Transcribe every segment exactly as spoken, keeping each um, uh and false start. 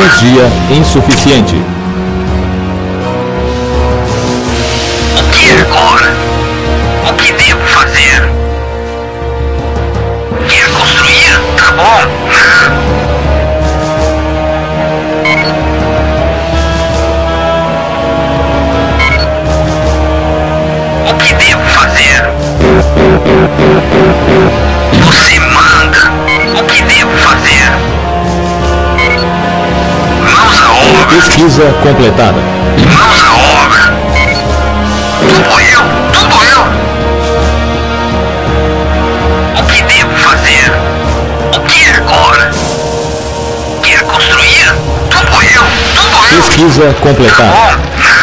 Energia insuficiente. O que agora? O que devo fazer? Quer construir? Tá bom. O que devo fazer? Você manda. O que devo fazer? Mãos à obra. Pesquisa completada. Mãos à obra. Tudo eu, tudo eu. O que devo fazer? O que agora? Quer construir? Tudo eu, tudo eu. Pesquisa completada. Bom.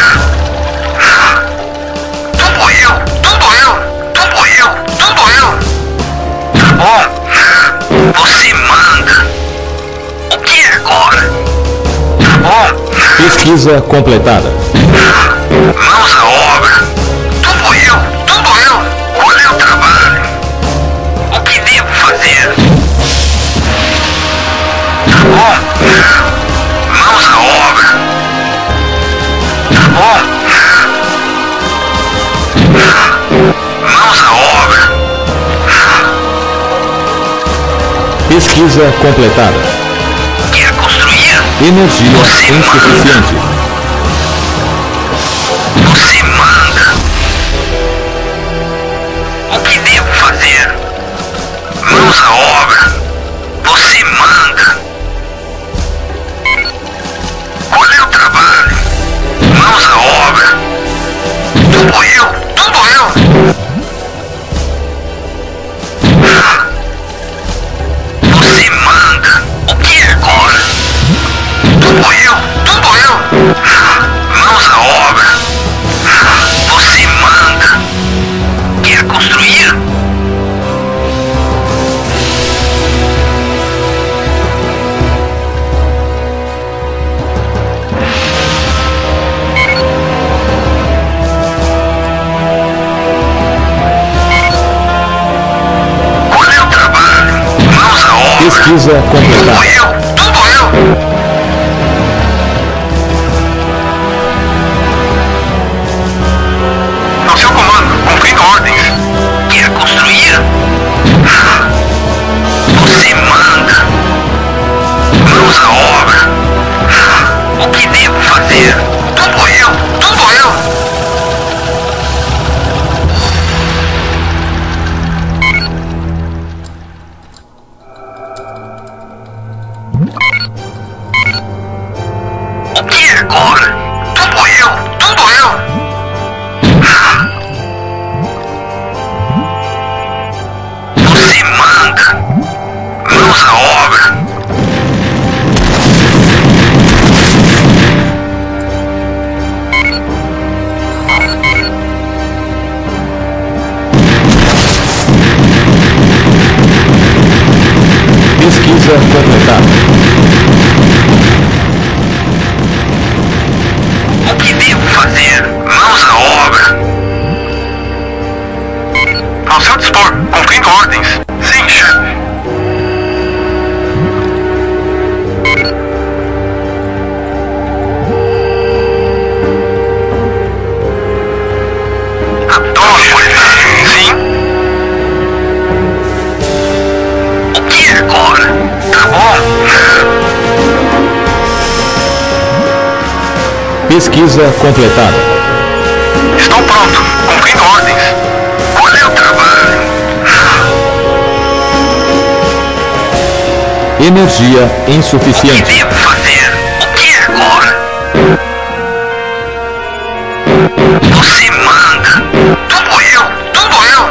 Tudo eu, tudo eu, tudo eu, tudo eu. Tá bom. Você manda. O que agora? Tá bom. Pesquisa completada. Mãos à obra. Tudo eu, tudo eu. Qual é o trabalho? O que devo fazer? Tá bom. Mãos à obra. Tá bom. Mãos à obra. Pesquisa completada. Quer construir? Energia insuficiente. Você manda. O que devo fazer? Mãos à obra. Você manda. Qual é o trabalho? Mãos à obra. Tudo eu, tudo eu. Você manda. O que agora? Tudo eu, tudo eu. Mãos à obra. Você manda. Quer construir? Qual é o trabalho? Mãos à obra. Pesquisa Tudo completada. eu, tudo eu. Ao seu comando, cumprindo ordens. Quer construir? Você manda. Mãos à obra. O que devo fazer? Tudo eu, tudo eu. O que agora? Tudo eu, tudo eu. Você manda. Mãos à obra. Pesquisa completada. O que devo fazer? Mãos à obra. Ao seu dispor, cumprindo ordens. Sim, chefe. Adoro coisas. Sim. O que agora? Tá bom. Pesquisa completada. Estou pronto, cumprindo ordens. Qual é o trabalho? Energia O que insuficiente. devo fazer? O que agora? Você manda. Tudo eu, tudo eu.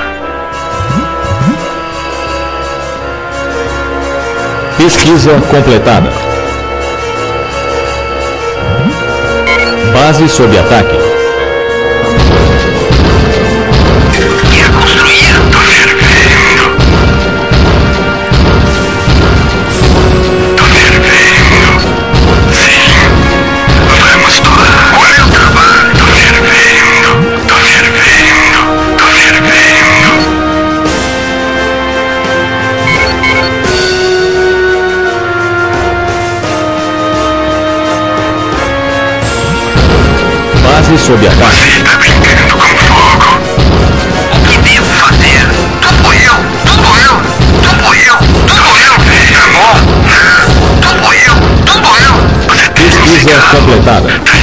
Pesquisa completada. Base sob ataque. Quer construir? Tô fervendo. Tô fervendo. Sim. Vamos lá. Qual é o trabalho? Tô fervendo. Tô fervendo. Tô fervendo. completada.